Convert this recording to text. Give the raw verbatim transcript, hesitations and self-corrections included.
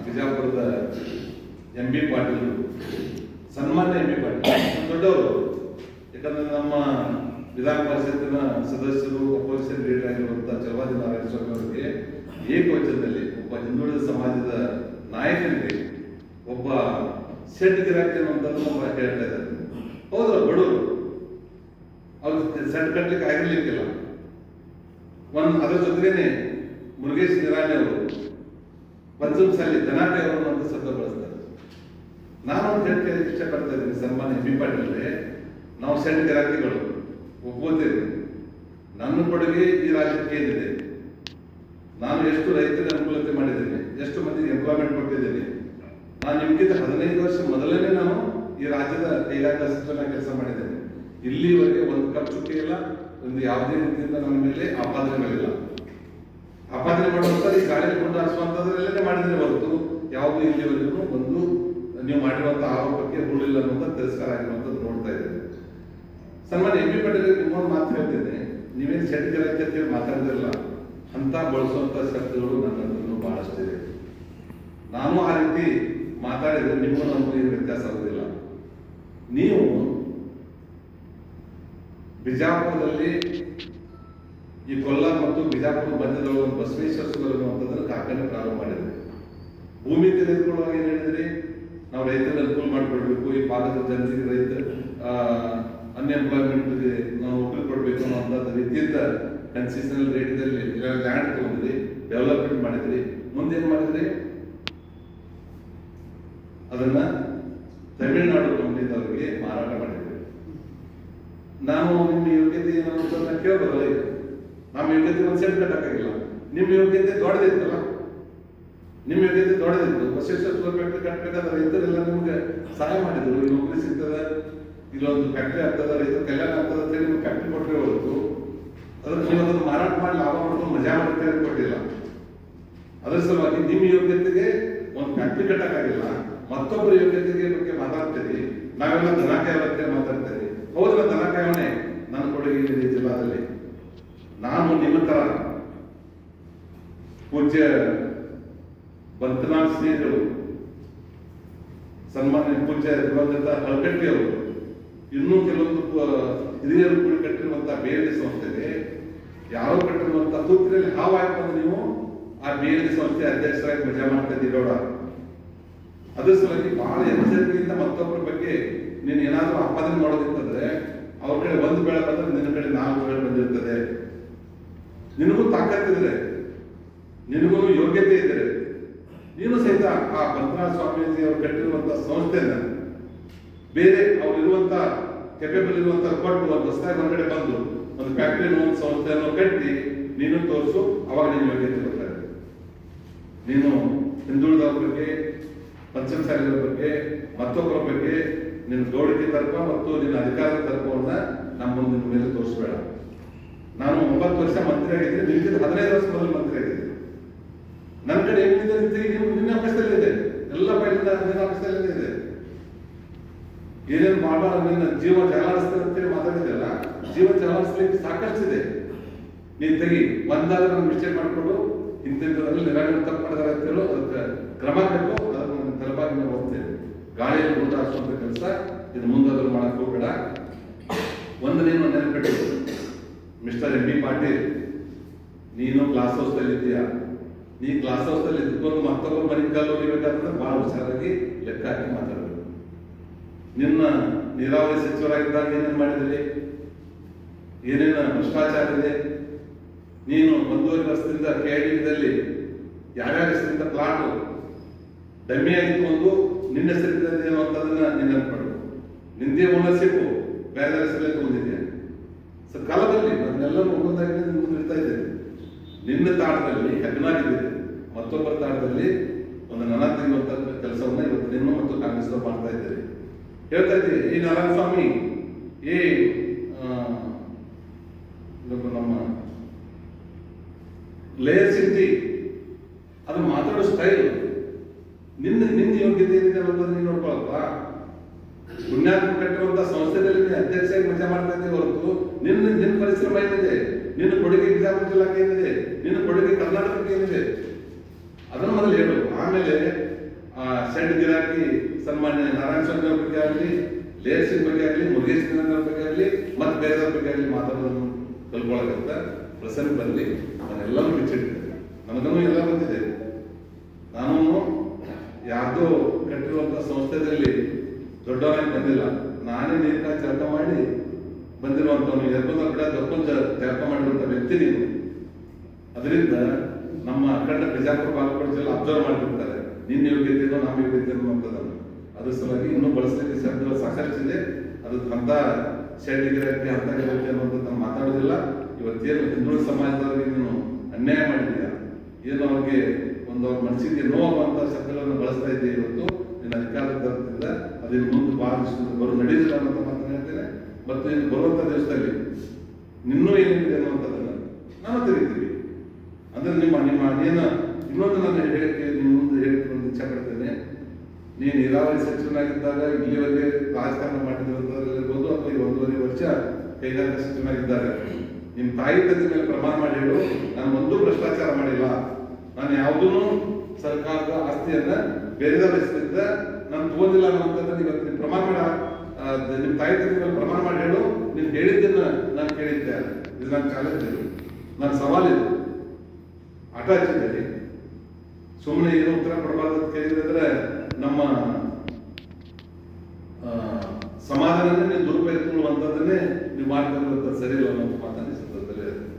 ಬಿಜಾಪುರದ M B Patil, ಸನ್ಮಾನ್ಯ M B Patil ದೊಡ್ಡವರು. ಯಾಕಂದ್ರೆ ನಮ್ಮ ವಿಧಾನ ಪರಿಷತ್ತಿನ ಸದಸ್ಯರು ಅಪೋಸಿಷನ್ ಲೀಡರ್ ಆಗಿರುವಂತಹ ಚಲವಾದಿ ನಾರಾಯಣ ಸ್ವಾಮಿ ಅವರಿಗೆ ಏಕವಚನದಲ್ಲಿ ಒಬ್ಬ ಹಿಂದುಳಿದ ಸಮಾಜದ ನಾಯಕನಿಗೆ ಒಬ್ಬ ಸೆಟ್ ಗಿರಾಕಿ ಅನ್ನುವಂಥದ್ದು ಹೇಳ್ತಾ ಇದ್ದಾರೆ. ಹೌದ್ರ ಬಡವರು ಅವ್ರಿಗೆ ಸೆಟ್ ಕಟ್ಲಿಕ್ಕೆ ಆಗಿರ್ಲಿಕ್ಕಿಲ್ಲ. ಒಂದ್ ಅದ್ರ ಜೊತೆಗೇನೆ ಮುರುಗೇಶ್ ನಿರಾಣಿ ಅವರು ಪಂಚಮಸಾಲಿ ದನಾಟೆ ಅವರು ಅಂತ ಶಬ್ದ ಬಳಸ್ತಾರೆ. ನಾನು ಒಂದು ಹೇಳ್ತಾ ಇಷ್ಟಪಡ್ತಾ ಇದ್ದೀನಿ, ಸನ್ಮಾನ್ಯ ಎಂ ಬಿ ಪಾಟೀಲ್ರೆ, ನಾವು ಸೆಟ್ ಗಿರಾಕಿಗಳು ಒಪ್ಪುತ್ತೇವೆ. ನನ್ನ ಕೊಡುಗೆ ಈ ರಾಜ್ಯಕ್ಕೆ ಏನಿದೆ, ನಾನು ಎಷ್ಟು ರೈತರಿಗೆ ಅನುಕೂಲತೆ ಮಾಡಿದ್ದೇನೆ, ಎಷ್ಟು ಮಂದಿಗೆ ಎಂಪ್ಲಾಯ್ಮೆಂಟ್ ಕೊಟ್ಟಿದ್ದೇನೆ. ನಾನು ನಿಮ್ಗಿಂತ ಹದಿನೈದು ವರ್ಷ ಮೊದಲನೇ ನಾನು ಈ ರಾಜ್ಯದ ಕೈಗಾರಿಕಾ ಸಚಿವನಾಗಿ ಕೆಲಸ ಮಾಡಿದ್ದೇನೆ. ಇಲ್ಲಿವರೆಗೆ ಒಂದು ಕಪ್ ಚುಕ್ಕೆ ಇಲ್ಲ, ಒಂದು ಯಾವುದೇ ರೀತಿಯಿಂದ ನಮ್ಮ ಮೇಲೆ ಆಪಾದನೆಗಳಿಲ್ಲ. ಆಪಾದನೆ ಮಾಡುವಂತ ಈ ಗಾಳಿಯಲ್ಲಿ ಕೊಂಡು ಹಾರಿಸುವಂತದ್ರಲ್ಲೇ ಮಾಡಿದ್ರೆ ಹೊರತು ಯಾವುದು ಇಲ್ಲಿವರೆಗೂ ಒಂದು ನೀವು ಮಾಡಿರುವಂತ ಆರೋಪಕ್ಕೆ ಹುಳಿಲ್ಲ ಅನ್ನುವಂತ ತಿರಸ್ಕಾರ ಆಗಿರುವಂತದ್ದು ನೋಡ್ತಾ ಇದ್ದೇನೆ. ಸನ್ಮಾನ್ಯ ಎಂ ಬಿ ಪಾಟೀಲ್ ನಿಮ್ಮೊಂದು ಮಾತು ಹೇಳ್ತೇನೆ, ನೀವೇನು ಸೆಟ್ ಗಿರಾಕಿ ಅಂತೇಳಿ ಮಾತಾಡಿದಿರಲ್ಲ, ಅಂತ ಬಳಸುವಂತ ಶಬ್ದಗಳು ನನ್ನ ಹತ್ರ ಬಹಳಷ್ಟಿದೆ. ನಾನು ಆ ರೀತಿ ಮಾತಾಡಿದ್ರೆ ನಿಮ್ಮ ನಮಗೆ ವ್ಯತ್ಯಾಸ ಆಗುದಿಲ್ಲ. ನೀವು ಬಿಜಾಪುರದಲ್ಲಿ ಈ ಕೊಲ್ಲಾರ ಮತ್ತು ಬಿಜಾಪುರ ಮಧ್ಯದಲ್ಲಿ ಒಂದು ಬಸವೇಶ್ವರ ಸುಗರ್ ಅನ್ನುವಂಥದ್ದನ್ನು ಕಾರ್ಖಾನೆ ಪ್ರಾರಂಭ ಮಾಡಿದ್ರಿ. ಭೂಮಿ ತೆಗೆದುಕೊಳ್ಳುವಾಗ ಏನ್ ಹೇಳಿದ್ರಿ, ನಾವು ರೈತರಿಗೆ ಅನುಕೂಲ ಮಾಡಿಕೊಡ್ಬೇಕು, ಈ ಭಾಗದ ಜನರಿಗೆ ರೈತ ಅನ್ಎಂಪ್ಲಾಯ್ಮೆಂಟ್ಗೆ ನಾವು ನೌಕರಿ ಕೊಡ್ಬೇಕು ಅನ್ನೋ ರೀತಿಯಿಂದ ಕನ್ಸೆಷನಲ್ ರೇಟ್ದಲ್ಲಿ ಲ್ಯಾಂಡ್ ತಗೊಂಡ್ರಿ, ಡೆವಲಪ್ಮೆಂಟ್ ಮಾಡಿದ್ರಿ. ಮುಂದೇನ್ ಮಾಡಿದ್ರಿ, ಅದನ್ನ ತಮಿಳುನಾಡು ಕಂಪನಿದವರಿಗೆ ಮಾರಾಟ ಮಾಡಿದ್ರಿ. ನಾನು ನಿಮ್ಮ ಯೋಗ್ಯತೆ ಏನಂತ ಕೇಳಬಲ್ಲ. ಈಗ ನಮ್ಮ ಯೋಗ್ಯತೆ ಒಂದು ಸೆಟ್ ಕಟ್ಟಕ್ಕಾಗಿಲ್ಲ, ನಿಮ್ಮ ಯೋಗ್ಯತೆ ದೊಡ್ಡದಿತ್ತಲ್ಲ, ನಿಮ್ಮ ಯೋಗ್ಯತೆ ದೊಡ್ಡದಿತ್ತು. ಬಸವೇಶ್ವರ ಶುಗರ್ ಫ್ಯಾಕ್ಟ್ರಿ ಕಟ್ಟಬೇಕಾದ್ರೆ ರೈತರೆಲ್ಲ ನಿಮ್ಗೆ ಸಹಾಯ ಮಾಡಿದ್ರು. ಈ ನೌಕರಿ ಸಿಗ್ತದೆ, ಇಲ್ಲೊಂದು ಫ್ಯಾಕ್ಟ್ರಿ ಆಗ್ತದ, ರೈತರ ಕಲ್ಯಾಣ ಆಗ್ತದೆ ಅಂತ ಹೇಳಿ ನಿಮ್ಗೆ ಫ್ಯಾಕ್ಟ್ರಿ ಕೊಟ್ಟರೆ ಹೊರತು ಅದಕ್ಕೆ ನೀವು ಅದನ್ನು ಮಾರಾಟ ಮಾಡಿ ಲಾಭ ಮಾಡ್ಕೊಂಡು ಮಜಾ ಮಾಡ್ತಾರೆ ಕೊಟ್ಟಿಲ್ಲ. ಅದರ ಸಲುವಾಗಿ ನಿಮ್ಮ ಯೋಗ್ಯತೆಗೆ ಒಂದು ಫ್ಯಾಕ್ಟ್ರಿ ಕಟ್ಟಕ್ಕಾಗಿಲ್ಲ, ಮತ್ತೊಬ್ಬರ ಯೋಗ್ಯತೆಗೆ ಬಗ್ಗೆ ಮಾತಾಡ್ತೀರಿ. ನಾವೆಲ್ಲ ದನಕಾಯ ಬಗ್ಗೆ ಮಾತಾಡ್ತೀರಿ. ಹೌದಲ್ಲ, ದನಕಾಯವನೇ ನನ್ನ ಕೊಡುಗೆ ಇದೆ ಜಿಲ್ಲಾದಲ್ಲಿ. ನಾನು ನಿಮ್ಮ ತರ ಪೂಜ್ಯ ಬಂತನಾಳ್ ಸ್ನೇಹಿತರು, ಸನ್ಮಾನ್ಯ ಪೂಜ್ಯ ದಿವಂಗತ ಹಳಕಟ್ಟಿ ಅವರು, ಇನ್ನೂ ಕೆಲವೊಂದು ಹಿರಿಯರು ಕೂಡಿ ಕಟ್ಟಿರುವಂತಹ ಬಿ ಎಲ್ ಡಿ ಸಂಸ್ಥೆಗೆ ಯಾರೋ ಕಟ್ಟಿರುವಂತಹ ತೂತಿನಲ್ಲಿ ಹಾವಾಯ್ತು ಅಂದ್ರೆ ನೀವು ಆ ಬಿ ಎಲ್ ಡಿ ಸಂಸ್ಥೆ ಅಧ್ಯಕ್ಷರಾಗಿ ಮಜಾ ಮಾಡ್ತಾ ಇದ್ದೀರೋಡ. ಅದ್ರ ಸಲುವಾಗಿ ಬಹಳ ಎಚ್ಚರಿಕೆಯಿಂದ ಮತ್ತೊಬ್ಬರ ಬಗ್ಗೆ ನೀನು ಏನಾದ್ರೂ ಆಪಾದನೆ ಮಾಡೋದಿತ್ತಂದ್ರೆ ಅವ್ರ ಕಡೆ ಒಂದು ಬೆಳೆ ಬಂದ್ರೆ ನಿನ್ನ ಕಡೆ ನಾಲ್ಕು ಬೆಳೆ ಬಂದಿರ್ತದೆ. ನಿನಗೂ ತಾಕತ್ತಿದ್ರೆ, ನಿನಗೂ ಯೋಗ್ಯತೆ ಇದ್ರೆ, ನೀನು ಸಹಿತ ಆ ಬಂತನಾಳ ಸ್ವಾಮೀಜಿ ಅವರು ಕಟ್ಟಿರುವಂತಹ ಸಂಸ್ಥೆಯನ್ನ ಬೇರೆ ಅವ್ರು ಇರುವಂತ ಕೆಪೇಬಲ್ ಇರುವಂತ ಕೊಟ್ಟು ಒಂದು ಹೊಸದಾಗಿ ಹೊರಗಡೆ ಬಂದು ಒಂದು ಫ್ಯಾಕ್ಟರಿ ಒಂದು ಸಂಸ್ಥೆಯನ್ನು ಕಟ್ಟಿ ನೀನು ತೋರಿಸು, ಅವಾಗ ನೀನು ಯೋಗ್ಯತೆ ಬರ್ತಾರೆ. ನೀನು ಹಿಂದುಳಿದವ್ರ ಬಗ್ಗೆ, ಪಂಚಮಸಾಲಿಗಳ ಬಗ್ಗೆ, ಮತ್ತೊಬ್ಬರ ಬಗ್ಗೆ ನಿನ್ನ ಗೌಡಿಕೆ ತರ್ಕ ಮತ್ತು ನಿನ್ನ ಅಧಿಕಾರದ ತರ್ಕವನ್ನ ನಮ್ಮ ಮುಂದೆ ಮೇಲೆ ತೋರಿಸಬೇಡ. ನಾನು ಒಂಬತ್ತು ವರ್ಷ ಮಂತ್ರಿ ಆಗಿದ್ದೆ, ನಿಮ್ಗಿಂತ ಹದಿನೈದು ವರ್ಷ ಮೊದಲು ಮಂತ್ರಿ ಆಗಿದ್ದೆ. ನನ್ನ ಕಡೆ ಏನಿದೆ ನಿನ್ನ ಆಫೀಸಲ್ಲಿ ಇದೆ, ಎಲ್ಲ ಫೈಲಿಂದ ನಿನ್ನ ಆಫೀಸಲ್ಲಿ ಇದೆ. ಏನೇನು ಮಾಡೋ ನಿನ್ನ ಜೀವ ಚಲಾಯಿಸ್ತೇನೆ ಅಂತೇಳಿ ಮಾತಾಡಿದ್ದೆಲ್ಲ, ಜೀವ ಚಲಾಯಿಸ್ಲಿಕ್ಕೆ ಸಾಕಷ್ಟಿದೆ. ನೀನ್ ತೆಗಿ, ಒಂದಾದ್ರೂ ನಾನು ಮಿಸ್ಟೇಕ್ ಮಾಡಿಕೊಡು, ಇಂಥದ್ರಲ್ಲಿ ನಿರಾಕರಣೆ ತಪ್ಪು ಮಾಡಿದಾರೆ ಅಂತೇಳು, ಅದಕ್ಕೆ ಕ್ರಮ ಕಟ್ಟು, ಅದನ್ನು ತಲುಪಾಗಿ ನಾವು ಹೋಗ್ತೇವೆ. ಗಾಳಿಯಲ್ಲಿ ಊಟ ಹಾಕುವಂತ ಕೆಲಸ ಇದು ಮುಂದಾದ್ರೂ ಮಾಡಕ್ ಹೋಗ್ಬೇಡ. ಒಂದು ನೀನು ನೆನಪಿಟ್ಟು, ಮಿಸ್ಟರ್ ಎಂ ಬಿ ಪಾಟೀಲ್, ನೀನು ಕ್ಲಾಸ್ ಹೌಸ್ದಲ್ಲಿ ಇದೆಯಾ? ನೀ ಕ್ಲಾಸ್ ಹೌಸ್ದಲ್ಲಿ ಇದ್ಕೊಂಡು ಮತ್ತೊಬ್ಬರು ಮನೆ ಕಾಲು ಹೊಡಿಬೇಕಾದ್ರೆ ಬಹಳ ಹುಷಾರಾಗಿ ಲೆಕ್ಕ ಹಾಕಿ ಮಾತಾಡಬೇಕು. ನಿನ್ನ ನೀರಾವರಿ ಸಚಿವರಾಗಿದ್ದಾಗ ಏನೇನು ಮಾಡಿದ್ರಿ, ಏನೇನು ಭ್ರಷ್ಟಾಚಾರ ಇದೆ. ನೀನು ಒಂದೂವರೆ ವರ್ಷದಿಂದ ಕೆಐಡಿದಲ್ಲಿ ಯಾರ್ಯಾರ ಹೆಸರಿಂದ ಪ್ಲಾಟ್ ಡಮ್ಮಿಯಾಗಿತ್ತು, ನಿನ್ನ ಹೆಸರಿಂದ ಏನು ಅಂತದನ್ನ ನೀನು ನೆನಪಡು. ನಿಂದೇ ಓನರ್ಶಿಪ್ ಬೇರೆ ಹೆಸರಲ್ಲೇ ತಗೊಂಡಿದ್ಯಾ. ಸೊ ಕಾಲದಲ್ಲಿ ಅದನ್ನೆಲ್ಲರೂ ಒಂದೊಂದಾಗಿ ಮುಂದಿರ್ತಾ ಇದ್ದೇನೆ. ನಿನ್ನ ತಾಳದಲ್ಲಿ ಹೆಗ್ನಾಗಿದ್ದೀರಿ, ಮತ್ತೊಬ್ಬರ ತಾಳದಲ್ಲಿ ಒಂದು ನನ ತೆಗೆಯುವಂತ ಕೆಲಸವನ್ನ ಇವತ್ತು ನಿನ್ನ ಮತ್ತು ಕಾಂಗ್ರೆಸ್ ಮಾಡ್ತಾ ಇದ್ದೀರಿ. ಹೇಳ್ತಾ ಇದ್ದೀರಿ, ಈ ನಾರಾಯಣ ಸ್ವಾಮಿ, ಈ ನಮ್ಮ ಲೇಯರ್ ಸಿಟಿ, ಅದು ಮಾತಾಡೋ ಸ್ಟೈಲ್, ನಿನ್ನ ನಿನ್ನ ಯೋಗ್ಯತೆ ಏನಿದೆ ಅನ್ನೋದನ್ನ ನೀನು ನೋಡ್ಕೊಳಪ್ಪ. ಪುಣ್ಯಾತ್ಮ ಕಟ್ಟಿರುವಂತಹ ಸಂಸ್ಥೆಯಲ್ಲಿ ನೀನು ಅಧ್ಯಕ್ಷರಾಗಿ ಮಜಾ ಮಾಡ್ತಾ ಇದ್ದೀವಿ ಹೊರತು ನಿನ್ನ ನಿನ್ನ ಪರಿಶ್ರಮ ಏನಿದೆ, ನಿನ್ನ ಕೊಡುಗೆ ಬಿಜಾಪುರ ಜಿಲ್ಲಾಕ್ಕೆ ಏನಿದೆ, ನಿನ್ನ ಕೊಡುಗೆ ಕರ್ನಾಟಕಕ್ಕೆ ಏನಿದೆ, ಅದನ್ನು ಮೊದಲು ಹೇಳು. ಆಮೇಲೆ ಆ ಶೆಡ್ ಗಿರಾಕಿ ಸನ್ಮಾನ್ಯ ನಾರಾಯಣ ಸ್ವಾಮಿ ಅವ್ರ ಬಗ್ಗೆ ಆಗಲಿ, ಲೇರ್ ಸಿಂಗ್ ಬಗ್ಗೆ ಆಗಲಿ, ಮುರುಗೇಶ್ ಅವ್ರ ಬಗ್ಗೆ ಆಗಲಿ, ಮತ್ತೆ ಬೇರೆಯವ್ರ ಬಗ್ಗೆ ಆಗಲಿ ಮಾತಾಡೋದನ್ನು ಕಲ್ಕೊಳ್ಳೋಕ್ಕಂತ ಪ್ರಸನ್ನ ಬರಲಿ. ನಾನೆಲ್ಲರೂ ಬಿಚ್ಚಿಡ್ತೇನೆ. ನನಗೂ ಎಲ್ಲ ಬಂದಿದೆ. ನಾನು ಯಾರ್ದೋ ಕಟ್ಟಿರುವಂತ ಸಂಸ್ಥೆಯಲ್ಲಿ ದೊಡ್ಡವನಾಗಿ ಬಂದಿಲ್ಲ. ನಾನೇ ನೇರ ಜಳಕ ಮಾಡಿ ಬಂದಿರುವಂತವನು, ಎರ್ಕೊಂಡ ಕೂಡ ದೊಡ್ಡ ಜಳಕ ಮಾಡಿರುವಂತ ವ್ಯಕ್ತಿ ನೀನು. ಅದರಿಂದ ನಮ್ಮ ಅಖಂಡ ಬಿಜಾಪುರ ಬಾಗಲಕೋಟೆಲ್ಲ ಅಬ್ಸರ್ವ್ ಮಾಡಿರ್ತಾರೆ, ನಿನ್ನ ಯೋಗ್ಯತೆಯೋ ನಮ್ಮ ಯೋಗ್ಯತೆಯೋ ಅಂತದನ್ನು. ಅದ್ರ ಸಲುವಾಗಿ ಇನ್ನೂ ಬಳಸಲಿಕ್ಕೆ ಶಬ್ದಗಳು ಸಾಕಷ್ಟಿದೆ. ಅದು ಅಂತ ಶೆಡ್ ಗಿರಾಕಿ ಅಂತ ಗಿರಾಕಿ ಅನ್ನುವಂಥದ್ದು ನಾನು ಮಾತಾಡೋದಿಲ್ಲ. ಇವತ್ತೇನು ಹಿಂದುಳಿದ ಸಮಾಜದವರಿಗೆ ನೀನು ಅನ್ಯಾಯ ಮಾಡಿದೀಯ, ಏನು ಅವ್ರಿಗೆ ಒಂದು ಅವ್ರ ಮನಸ್ಸಿಗೆ ನೋವಾಗುವಂತ ಶಬ್ದಗಳನ್ನು ಬಳಸ್ತಾ ಇದ್ದೆ. ಇವತ್ತು ನಿನ್ನ ಅಧಿಕಾರದಿಂದ ಅದೇನು ಮುಂದೆ ಬಹಳ ಬರೋ ನಡೆಯುದಿಲ್ಲ ಅನ್ನೋ ಮಾತನ್ನು ಹೇಳ್ತೇನೆ. ಮತ್ತು ಇನ್ನು ಬರುವಂತ ದಿವಸದಲ್ಲಿ ನಿನ್ನೂ ಏನಿದೆ ಅನ್ನುವಂಥದ್ದನ್ನು ನಾನು ತಿಳಿತೀವಿ. ಅಂದ್ರೆ ನಿಮ್ಮ ನಿಮ್ಮ ಏನು ಇನ್ನೊಂದು ನನ್ನ ಹೇಳಿಕೆ ನಿಮ್ಮ ಮುಂದೆ ಹೇಳಿಕೆ ಒಂದು ಇಚ್ಛೆ ಪಡ್ತೇನೆ. ನೀನು ನೀರಾವರಿ ಸಚಿವನಾಗಿದ್ದಾಗ ಇಲ್ಲಿವರೆಗೆ ರಾಜಕಾರಣ ಮಾಡಿರುವಂತದ್ರಲ್ಲಿರ್ಬೋದು, ಅಥವಾ ಈ ಒಂದೂವರೆ ವರ್ಷ ಕೈಗಾರಿಕಾ ಸಚಿವನಾಗಿದ್ದಾಗ ನಿಮ್ಮ ತಾಯಿ ತಂದೆ ಮೇಲೆ ಪ್ರಮಾಣ ಮಾಡಿ ಹೇಳು, ನಾನು ಒಂದೂ ಭ್ರಷ್ಟಾಚಾರ ಮಾಡಿಲ್ಲ, ನಾನು ಯಾವುದೂ ಸರ್ಕಾರದ ಆಸ್ತಿಯನ್ನ ಬೇರೆದವರಿಸಿದ್ದ ನಾನು ತಗೋದಿಲ್ಲ ಅನ್ನುವಂಥದ್ದನ್ನು ಇವತ್ತು ನೀವು ಪ್ರಮಾಣ ಮಾಡ ನಿಮ್ಮ ತಾಯಿ ತಂದೆ ಮೇಲೆ ಪ್ರಮಾಣ ಮಾಡಿ ಹೇಳು. ನೀನು ಹೇಳಿದ್ದನ್ನ ನಾನು ಕೇಳಿದ್ದೆ. ಇದು ನಾನು ಚಾಲೆಂಜ್ ಇದು, ನನ್ನ ಸವಾಲಿದು. ಆಟ ಹಚ್ಚಿದ್ದೇನೆ. ಸುಮ್ಮನೆ ಏನು ಉತ್ತರ ಕೊಡಬಾರ್ದು ಅಂತ ಕೇಳಿದ್ರೆ ನಮ್ಮ ಸಮಾಧಾನನೇ ನೀವು ದುರುಪಯೋಗ ತಗೊಳ್ಳುವಂಥದ್ದನ್ನೇ ನೀವು ಮಾಡ್ತಾ ಇರುವಂಥದ್ದು ಸರಿ ಇಲ್ಲ ಅನ್ನೋ ಮಾತನ್ನು ಈ ಸಂದರ್ಭದಲ್ಲಿ